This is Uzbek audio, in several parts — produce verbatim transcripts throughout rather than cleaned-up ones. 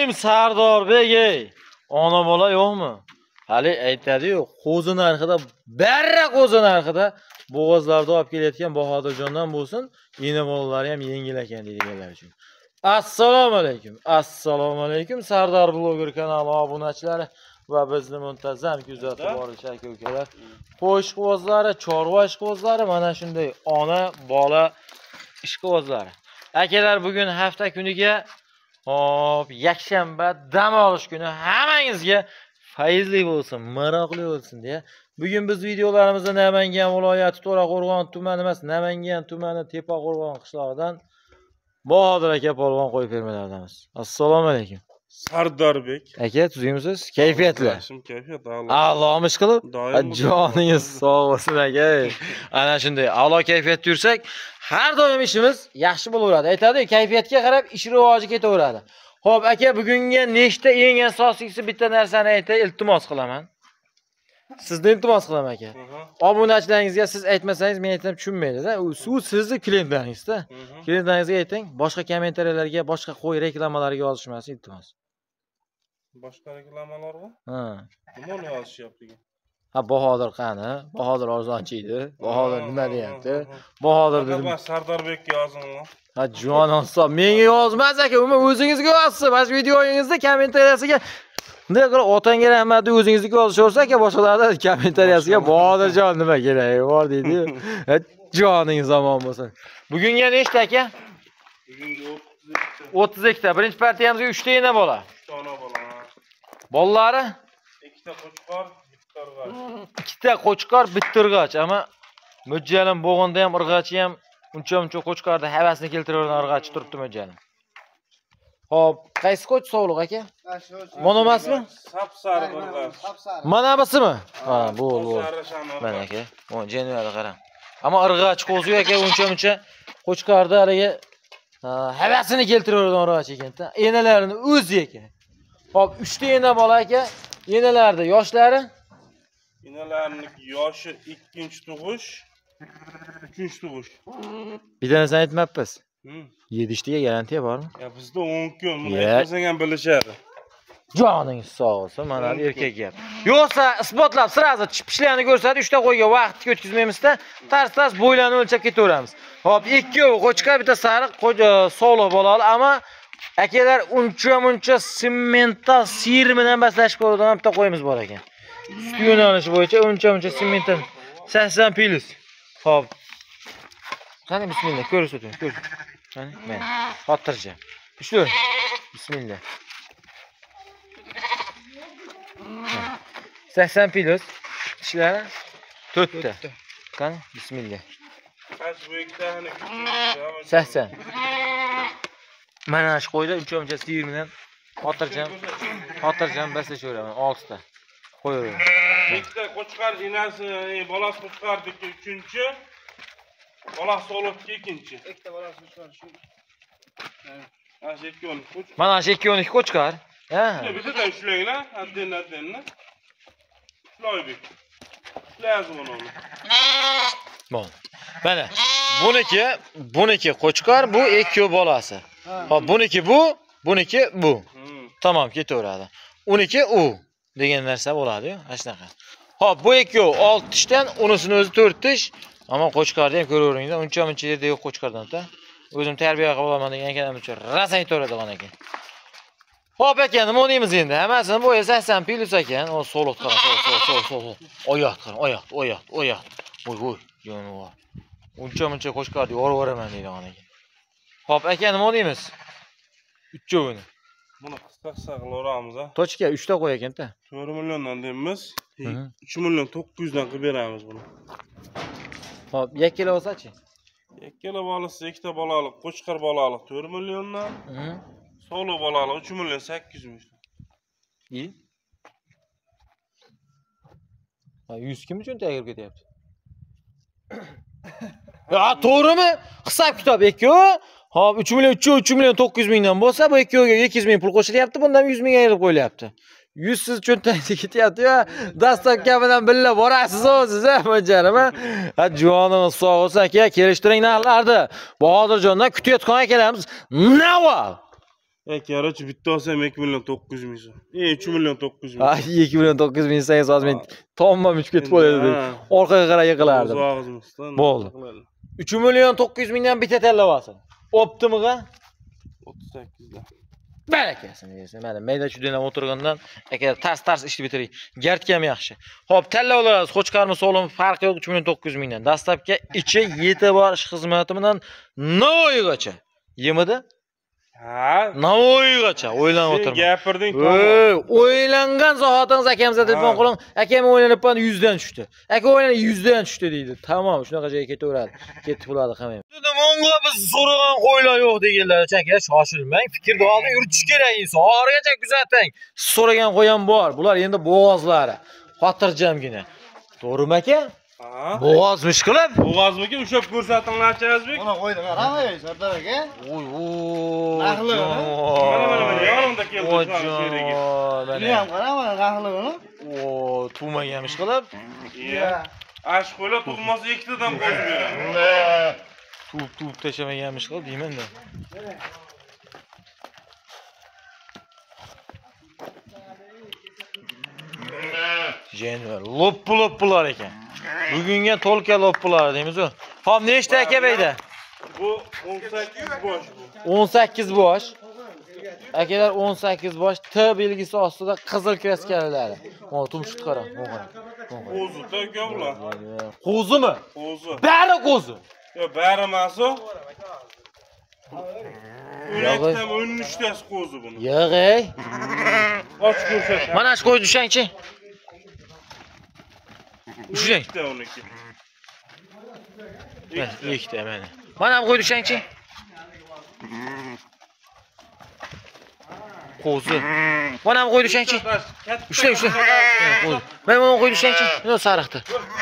Assalom Sardorbek ey. Ona bola yo'qmi? Hali aytadi-yu, qo'zi narxida, barra qo'zi narxida bo'g'ozlarda olib kelayotgan Bahodirjondan bo'lsin, ena bolalari ham yengil ekan deydiganlar uchun. Assalomu alaykum. Assalomu alaykum Sardor bloger kanali obunachilari va bizni muntazam kuzatib boruvchi aka-ukalar. Qo'shqozlari, chorva ishqozlari, mana shunday ona, bola ishqozlari. Akalar, bugun hafta kuniga hop, yakshanba dam olish kuni hammangizga fayzli bo'lsin, maroqli bo'lsin deya. Bugun biz videolarimizda Namangan viloyati To'raqo'rg'on tumani emas, Namangan tumani Tepaqo'rg'on qishlog'idan Bahodir aka polvon qo'yib bermalardamiz. Assalomu alaykum. Sardorbek aka, tuzimsiz? Kayfiyatli? Yaxshim, kayfiyat a'lo. A'lomish qilib, joningiz sog' bo'lsin aka. Ana shunday a'lo kayfiyatda yursak, har doim ishimiz yaxshi bo'laveradi. Aytadi, kayfiyatga qarab ish rivoji ketaveradi. Xo'p, aka, bugunga nechta eng asosiysi bitta narsani aytay, iltimos qilaman. Sizdan iltimos qilaman aka. Obunachilaringizga siz aytmasangiz men aytsam tushunmaydi-da. U sizni klientlaringizda. Klientlaringizga ayting, boshqa kommentariyalarga, boshqa qo'y reklamalarga yozishmasin, iltimos. Boshqa reklamalarga? Ha. Nima yozishyapti? Ha, Bahodir qani? Bahodir arzonchi edi. Bahodir nima deyapti? Bahodir dedim. Aka, Sardorbekka yozingmi? Ha, jonon hisob. Menga yozmas aka, uni o'zingizga yozsiz. Mana videoyingizda kommentariyasiga bunday qilib otangga rahmat deb o'zingizga yozishaversa aka, boshqalarda kommentariyasiga Bahodirjon nima keragi bor deydi-yu. Joningiz omon bo'lsin. Bugunga nechta aka? Bugunga o'ttiz ikkita. Birinchi partiyamizga uch ta ena bola. uch ta ona bola. Bolalari? ikkita qo'chqor, bitta urg'och. ikkita qo'chqor, bitta urg'och. Ama mo'ljalim bo'g'inda ham, urg'ochi ham uncha-muncha qo'chqorda havasini keltiravergan urg'ochi turibdi mo'ljalim. Hop, qaysi qo'ch sovliq aka? Mana emasmi? Sap-sariq urg'och. Mana busimi? Ha, bu, bu. Mana aka. O, jeniyada qarang. Ama urg'och qo'zi aka uncha-muncha qo'chqorda haliga havasini keltiravergan urg'och ekan-da. Enalarini o'zi ekan. Hop, uch ta ena bola aka. Enalarda yoshlari? Enalarning yoshi ikkinchi tug'ish, uchinchi tug'ish. Bir narsani aytmabmiz. yedishtaga garantiya bormi? Ya bizda o'n kun, buni aytmasang ham bilishadi. Joningiz sog' bo'lsin, mana bu erkak gap. Yo'qsa isbotlab sirazi pishlarni ko'rsatib, uch ta qo'yga vaqt o'tkazmaymiz-da, tars-tars bo'ylarni o'lchab ketaveramiz. Hop, ikkovi qo'chqa, bitta sariq sog'liq bolali, ama akalar uncha-muncha semental sir bilan baslashib ko'radigan bitta qo'yimiz bor ekan. Usti yo'nalishi bo'yicha uncha-muncha semental sakson plus. Hop. Qani bismillah, ko'rsating, ko'rsating. Qani, men xotirjam. Ushlu. Bismillah. sakson plus. Ishlari to'rt ta. Qani, bismillah. Qaysi bu ikkitani? sakson. Mana shu qo'yda uncha-muncha sir bilan xotirjam, xotirjam baslashaveraman olti ta. Qo'yaveraman. Bitta qo'chqar enasi, bolasi qo'chqardiki uchinchi, bolasi o'libdi ikkinchi. Ikkita bolasi qo'chqar shu. Ha, ikki o'n qo'chqar. Mana shu ikki o'n ikki qo'chqar. Ha. Bitta ushlaylar, adden-addenni. Shloybek. Lazım onu. Bon. Mana buniki, buniki qo'chqar, bu ikki bolasi. Hop, buniki bu, buniki bu. Tamam, ketaveradi. uniki u degan narsa bo'ladi-yu, mana shunaqa. Hop, bu ikkovi olti tishdan, unisini o'zi to'rt tish. Ammo qo'chqarni ham ko'raveringda, uncha-muncha yerda yo'q qo'chqardan-da. O'zim tarbiya qilib olaman degan ekan, uncha rosa aytaveradigan ekan. Hop aka, nima deymiz endi? Hammasini bo'yi sakson plus ekan. O so'liq qara, so'l, so'l, so'l, so'l. Oyoq qara, oyoq, oyoq, oyoq. Voy, voy, jonivor. Uncha-muncha qo'chqarni yorib-yoraman deydigan ekan. Hop aka, nima deymiz? Uchovini. Buni qisqa-qisqa qilib o'ramiz ha. Tochka uch ta qo'y ekan-da. to'rt milliondan deymiz. uch million to'qqiz yuz dan qilib beramiz buni. Hop, yakkala olsa-chi? Yakkala bolasi ikkita bolalik, qo'chqar bolalik to'rt milliondan. Solo bolalik uch million sakkiz yuz ming. I? Ha, yuz kim uchun tayyor ketyapti? Ya, to'g'rimi? Hisob kitob ikkovi. Hop, uch million uch million to'qqiz yuz mingdan bo'lsa, bu ikkoviga ikki yuz ming pul qo'shilyapti, bundan yuz ming ayirib qo'yilyapti. yuz siz cho'ntagingizga ketyapti-yu, dastavka bilan billa borasiz o'siz, ha, mo'jarim. Ha, jonimiz sog' bo'lsin aka, kelishtiring narxlarni. Bahodirjondan kutayotgan akalarimiz Naval. Aka araç bitta olsam iki milyon dokuz yüz ming so'm. E uch million dokuz yüz ming. Ha iki milyon dokuz yüz ming sayız az men tommam uch ketib qoladi. Orqaga qarab yiqilardim. Bo'ldi. uch milyon dokuz yüz mingdan bitta tanlayapsan. Optimiga o'ttiz sakkizda. Barakasini bersin. Mana mayda chudenam o'tirgandan aka tars-tars ishni bitiring. Gardga ham yaxshi. Xo'p, tanlab olasiz. Qo'chqarmi so'lim farqi yo'q uch million dokuz yüz mingdan. Dastlabki ichi yetib borish xizmati bilan Navoiygacha. Yemidi? Ha, Navoiygacha o'ylanib sen o'tirman. gapirding, Ey, o'ylangan zahotingiz akamizga telefon qiling. Akam o'ylanibman yuz dan tushdi. Aka o'ylanib yuz dan tushdi deydi. Tamam, shunaqa joyga ketaveradi. Ketib bo'ladi hamma. Dedim, "O'nga biz so'ragan qo'ylar yo'q" deganlar. Chaka shoshilmang. Fikrni oldin yuritish kerak inson. Oxirigacha kuzating. Siz so'ragan qo'yam bor. Bular endi bo'g'ozlari. Xotirjamgina. To'g'rimi aka? Ha? Bo'g'ozmish qilib. Bo'g'ozmiki ushab ko'rsatinglar Chazbek. Mana qo'ydi, qarama, Sardor aka. Oy, oy. Aqli. Mana mana mana yonimda keldi Oy, shu sherigi. Buni ham qarama, aqligini. O, tug'maganmish qilib. Iya. Ash qo'ylar tug'masa ikkitadan qo'yib beradi. Tuv tuv tashlamaganmish qilib deyman-da. Jenvar, lop-loplar ekan. Bugunga to'lka loplar deymiz-ku. Xo'p, nechta aka beyda? Bu o'n sakkiz bosh bu. o'n sakkiz bosh. Akalar o'n sakkiz bosh T belgisi ostida qizil kraskalari. Mana tumshut qara, mana. Qo'zi taka bular. Qo'zimi? Qo'zi. Bari qo'zi. Yo, bari emas o. Urakdan o'n uchtasi qo'zi buni. Yo'q ey. Och ko'rsat. Mana shu qo'y dushangchi. Ushlang. Ikkita uniki. Ikkita mana. Mana bu qo'y dushangchi. Qo'zi. Mana bu qo'y dushangchi. Ushlang, ushlang. Qo'zi. Mana bu qo'y dushangchi. Mana sariqdi.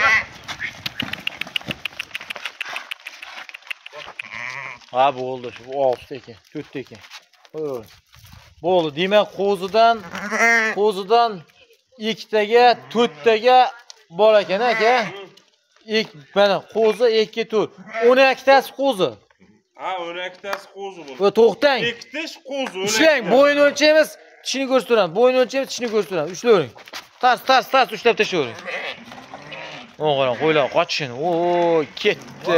Ha bo'ldi, shu oltita ekan, to'rtta ekan. Qo'y. Bo'ldi, demak qo'zidan qo'zidan ikkitaga, to'rttaga bor ekan aka. Ik mana qo'zi ikki to'rt. o'n ikkitasi qo'zi. Ha, o'n ikkitasi qo'zi bu. Va to'xtang. Ikkitasi qo'zi. Ushlang, bo'yin o'lchaymiz, tishini ko'rsatamiz. Bo'yin o'lchaymiz, tishini ko'rsatamiz. Ushlayvering. Tas, tas, tas ushlab tashlayvering. O'g'lan, qo'ylar qochishin. Oo, ketdi.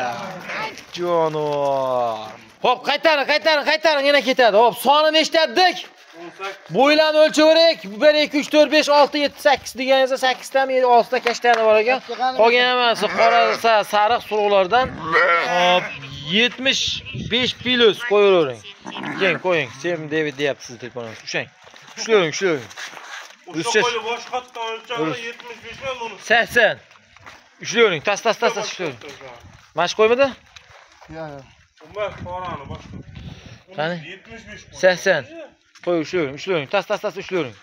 Jonivor. Hop, qaytaring, qaytaring, qaytaring, yana ketadi. Hop, soni nechta dedik? Bo'ylarni o'lchaveraylik. bir ikki uch to'rt besh olti yetti sakkiz deganingizda sakkiz tami olti ta kashtani bor ekan. Qolgan hammasi qora sariq suruqlardan hop yetmish besh plus qo'yavering. Keyin qo'ying. Sen David deyapsiz telefonimiz. Ushlang. Ushlang, ushlang. O'sha qo'yib boshqatdan o'lchami yetmish besh mi buni? sakson. Ushlayvering. Tas, tas, tas, tas ushlayvering. Mana shu qo'ymadi? Yo'q, yo'q. Umar qorani boshqa. Qani? yetmish besh. sakson. Qo'y ushlayvering, ushlayvering. Tas, tas, tas ushlayvering.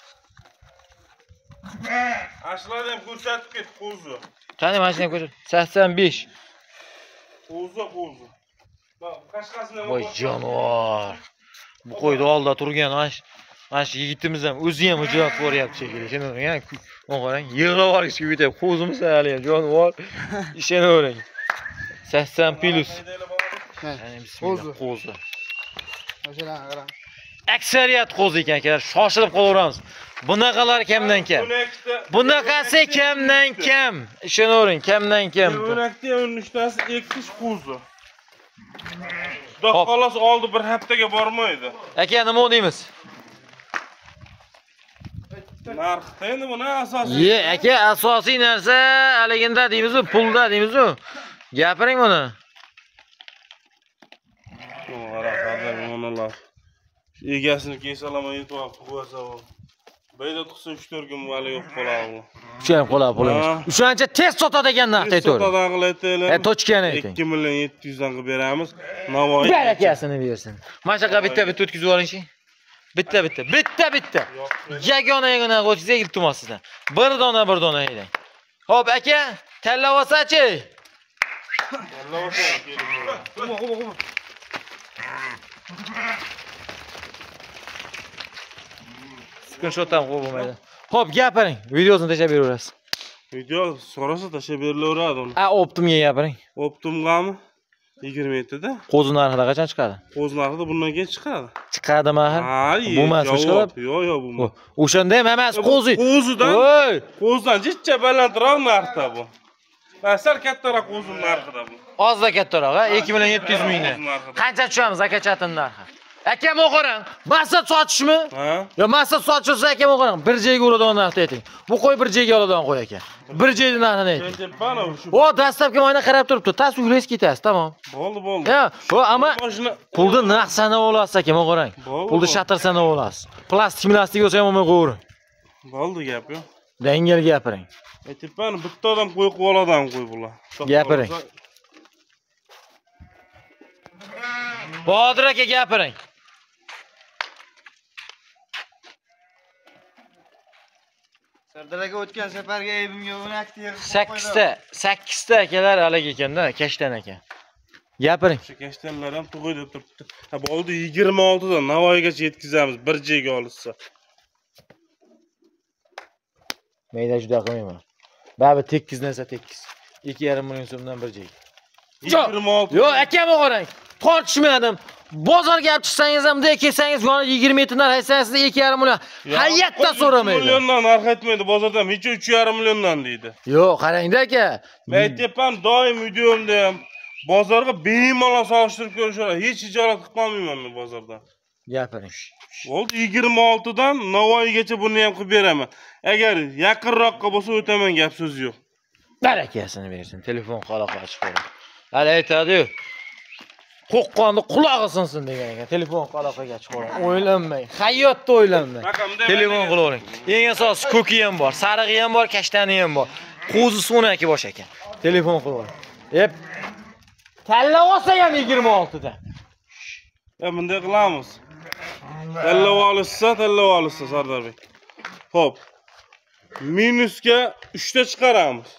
Ashlarni ham ko'rsatib ket qo'zi. Qani mana shuni ko'rsat. sakson besh. Qo'zi, qo'zi. Bak, qashqasini ham. Voy jonivor. Bu qo'yni oldida turgan mana shu mana shu yigitimiz ham o'zi ham ijod qo'ryapti shekilli. Ishonavering, qarang, yig'lab olishga ketyapti. Qo'zimiz hali ham jonivor. Ishonavering. sakson plus. Qo'zi. Qo'zi. O'shalarni qarang. Aksariyat qo'zi ekan akalar, shoshilib qolaveramiz. Bunaqalar kamdan kam. Bunaqasi kamdan kam. Ishonavering, kamdan kam. O'rakda o'n uchtasi ekkiz qo'zi. Xudo xolos oldi bir haftaga bormaydi. Aka, nima deymiz? Narxda endi buni asosiy. Ye, aka, asosiy narsa haliginda deymiz-ku, pulda deymiz-ku. Gapiring buni. Onalar. Egasini kesalama yetib qo'ysa u. Bayda tuqsa uch to'rt kun vali yo'q qoladi. Shu ham qoladi pulingiz. O'shancha tez sotadigan narxda aytavering. Sotadan qilayotganlar. E, tochkani ayting. ikki million yetti yuz dan qilib beramiz. Navoiy. Barakasini bersin. Mana shunaqa bitta-bitta o'tkazib oling-chi. Bitta-bitta, bitta-bitta. Yagona yagona qo'ysangiz iltimos sizdan. Bir dona bir dona aylang. Xo'p, aka, tanlab olsa-chi. Tanlab olsa keling. Quma, quma, quma. Screenshot ham qo'yib bo'lmaydi. Xo'p, gapiring. Videosini tashlab beraverasiz. Video so'rasa tashlab berilaveradi uni. A, Optimga gapiring. Optimgami? yigirma yettida. Qo'zi narxida qachon chiqadi? Qo'z narxida bundan keyin chiqadi. Chiqadimi axir? Ay, Bo'lmas, chiqadi. Yo'q, yo'q, bo'lmas. O'shanda ham emas, qo'zi. Qo'zidan. Voy! Qo'zdan jichcha balandroq narxda bu. Sal kattaroq qo'zning narxida bu. Ozda kattaroq, ha, ikki million yetti yuz mingni. Qancha tushamiz aka chatin narxi? Akam o'qirang. Maqsad sotishmi? Ha? Yo, maqsad sotish akam o'qirang. Bir joyga oladigan narxni ayting. Bu qo'y bir joyga oladigan qo'y aka. Bir joyda narxini ayting. Endi bana shu. O, dastlabki moyna qarab turibdi. Tas uylaysiz ketasiz, tamom. Bo'ldi, bo'ldi. Ya, o, ama pulni narx sanab olasiz akam o'qirang. Pulni shatar sanab olasiz. Plastik plastik bo'lsa ham olmay qo'ying. Bo'ldi gap yo'q. Dangel gapiring. Aytibman, bitta odam qo'y qoladigan qo'y bular. Gapiring. Bodir aka gapiring. Sardor aka o'tgan safarga aybimga uni aktiv sakkizta, sakkizta akalar haligi ekanda, Kashtan aka. Gapiring. Shu kashtanlar ham tug'y deb turibdi. Ha, bo'ldi yigirma oltida Navoiygacha yetkazamiz, bir joyga olishsa. Mayda juda qilmayman. Babi tekkiz narsa tekkiz. ikki yarim million so'mdan bir joyga. yigirma olti. Yo'q, akam qarang. Tortishmadim. Bozorga olib chiqsangiz ham de kelsangiz, yoni yigirma yetti narx aytsangiz ikki yarim million. Hayotda so'ramaydi. uch milliondan narx aytmaydi, bozorda ham hech uch yarim milliondan deydi. Yo'q, qarangda aka. Men aytayapman, doim videomda ham bozorga bemalol solishtirib ko'rishadi. Hech ijorat qilib qolmayman men bozordan. Gapiring. Bo'ldi yigirma oltidan Navoiygacha buni ham qilib beraman. Agar yaqinroqqa bo'lsa o'taman, gap so'z yo'q. Barakasini bersin. Telefon qaloqqa chiqib qo'ydi. Hali aytadi-yu. Qo'qqonni qulog'i sinsin degan ekan. Telefon qaloqqa chiqib qo'ydi. O'ylanmang. Hayotda o'ylanmang. Telefon qilavering. Eng asosiysi ko'ki ham bor, sarig'i ham bor, kashtani ham bor. Qo'zi so'naki bosh ekan. Telefon qilavering. Ep tanlab olsak ham yigirma oltida. Ya bunday qilamiz. Tanlab olishsa, tanlab olishsa Sardorbek. Xo'p. Minusga uchta chiqaramiz.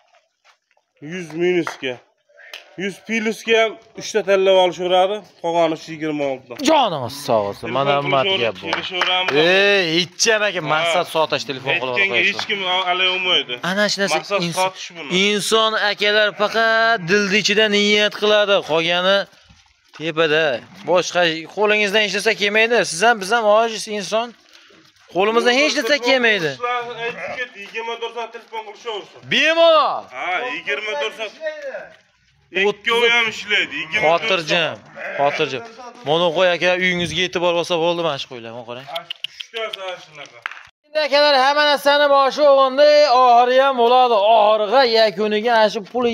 yuz minusga. yuz plusga ham uchta tanlab olishaveradi. Qolgani yigirma oltidan. Jonimiz sog' bo'lsin. Mana mat gap bu. Ey, hecham aka maqsad sotish telefon qilaveradi. Hech kim alay olmaydi. Ana shu narsa maqsad sotish buni. Inson akalar faqat dildi ichida niyat qiladi. Qolgani tepada. Boshqa qo'lingizdan hech narsa kelmaydi. Siz ham biz ham ojiz inson. Qo'limizdan hech narsa kelmaydi. yigirma to'rt soat telefon qilishaversin. Bemalol. Ha, yigirma to'rt soat. Ikkovi ham ishlaydi. Xotirjam, xotirjam. Mana qo'y aka uyingizga yetib borsa bo'ldi, mana shu qo'ylar, mana qarang. Uchta soat shunaqa. Endi akalar hamma narsani boshi o'g'indi, oxiri ham bo'ladi. Oxiriga yakuniga ana shu pul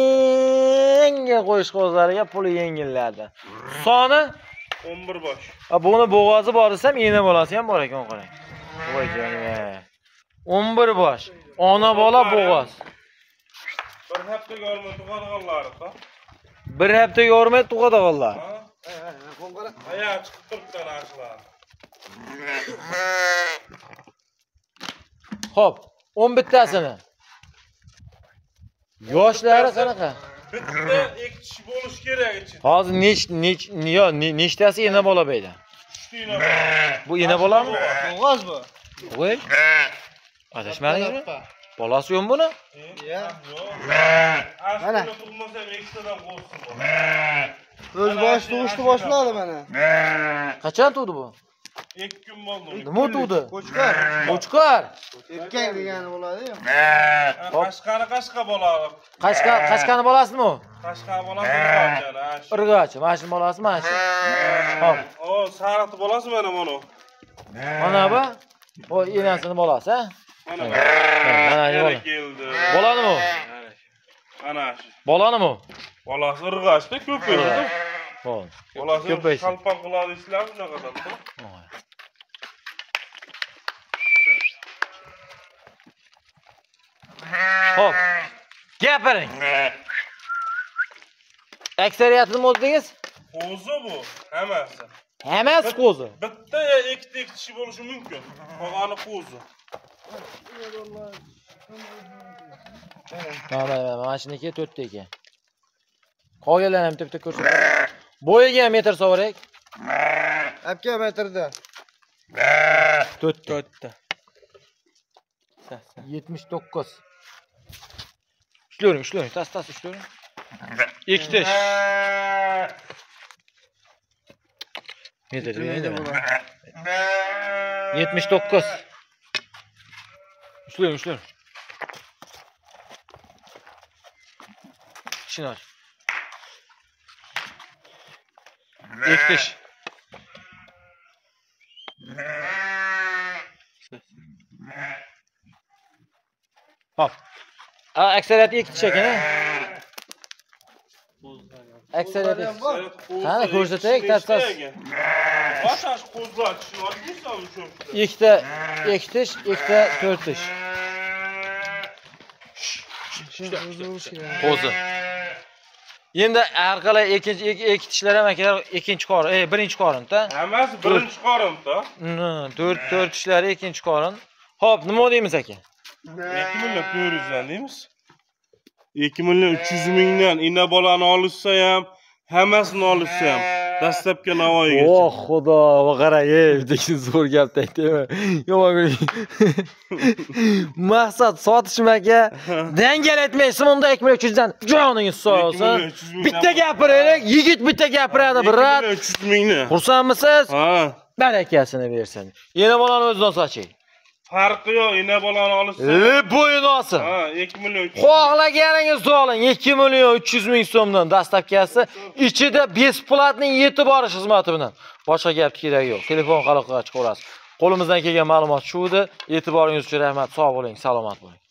yengil qo'yish qo'zlariga pul yengilladi. Soni o'n bir bosh. Ha, buni bo'g'ozi bor desam, yana bolasi ham bor ekan, qarang. Voy jonim. o'n bir bosh. Ona bola bo'g'oz. Bir haftaga olmay tug'adiganlar-da. Bir haftaga olmay tug'adiganlar. Ha? Qo'ng'ira. Aya chiqib turibdi narxlar. Xo'p, o'n bittasini. Yoshlari qanaqa? Bitta ikki kishi bo'lish kerak ichida. Hozir nech nech yo nechtasi ena bola beyda? uchta ena bola. Bu ena bolami? Bo'g'oz bu. Voy. Adashmadingmi? Bolasi yo'q buni? Ya. Yo'q. Mana. Aslida tug'masa ikkitadan qo'rqsin bu. O'z bosh tug'ishni boshladi mana. Qachon tug'di bu? ikki kun bo'ldi. Nima tug'di? Qo'chqor. Qo'chqor. Erkak degani bo'ladi-yu. Qashqani qashqa bolasi. Qashqa qashqani bolasimi u? Qashqa bolasi urg'ochani. Urg'och, mana shu bolasi mana shu. Hop. O, sariq bolasi mana mana. Mana bu. O enasini bolasi, ha? Mana. Mana shu bola. Keldi. Bolanimi u? Ana shu. Bolanimi u? Bolasi urg'ochda ko'paydi. Bo'ldi. Bolasi Ko'paysin. qalpon qiladi islar shunaqadan. Hop. Gapiring. Aksariyatini nima dedingiz? Qo'zi bu, hammasi. Hammasi qo'zi. Bitta ya ikkita kishi bo'lishi mumkin. Qolgani qo'zi. Mana mana mana shuniki to'rtta ekan. Qolganlarni ham bitta ko'rsating. Bo'yiga ham metr so'raylik. Aka metrda. to'rtta. to'rtta. yetmish to'qqiz. Ishlayvering, ishlayvering, tas tas ishlayvering. ikki tish. Nedir Neydi bu? bu? yetmish to'qqiz. Ushlang, ushlang. Ishini och. ikki tish. Hop. A, aksariyati ikki tish ekan. Aksariyati. Qani ko'rsataylik, tasas. Batash qo'zlar tishni olmaysanmi shu? Ikkita ikki tish, ikkita to'rt tish. Qo'zi. Endi har qalay ikkinchi ikki tishlar ham akalar ikkinchi qorin, ey birinchi qorin-da. Hammasi birinchi qorin-da. to'rt to'rt tishlari ikkinchi qorin. Xo'p, nima deymiz aka? ikki million to'rt yuz dan deymiz. ikki million uch yuz mingdan ina bolani olishsa ham, hammasini olishsa ham dastlabki Navoiygacha. Oh xudo, va qara, ey, dekin zo'r gap aytdimi? Yomon. Maqsad sotishmaka, dangal aytmaysan, unda ikki million uch yuz dan joningiz sog' olsin. Bitta gapiraylik, yigit bitta gapiradi, brat. uch yuz mingni. Xursandmisiz? Ha. Barakasini bersin. Yana bolani o'zidan soching. Farqi yo'q, ina bolani olishsa. E, bo'yini olsin. Ha, ikki million. Xohlaganingizni oling. ikki million uch yuz ming so'mdan dastlabkasi, ichida besplatning yetib borish xizmati bilan. Boshqa gap kerak yo'q. Telefon aloqaga chiqaverasiz. Qo'limizdan kelgan ma'lumot shu edi. E'tiboringiz uchun rahmat. Sog' bo'ling, salomat bo'ling.